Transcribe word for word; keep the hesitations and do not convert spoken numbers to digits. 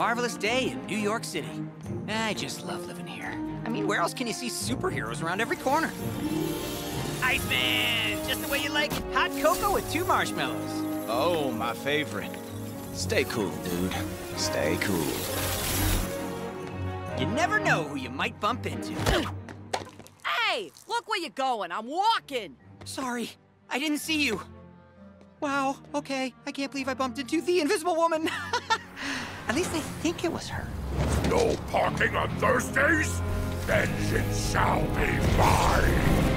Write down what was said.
marvelous day in New York City. I just love living here. I mean, where else can you see superheroes around every corner? Iceman, just the way you like it. Hot cocoa with two marshmallows. Oh, my favorite. Stay cool, dude. Stay cool. You never know who you might bump into. Hey, look where you're going. I'm walking. Sorry, I didn't see you. Wow, okay. I can't believe I bumped into the Invisible Woman. At least I think it was her. No parking on Thursdays? Vengeance shall be mine!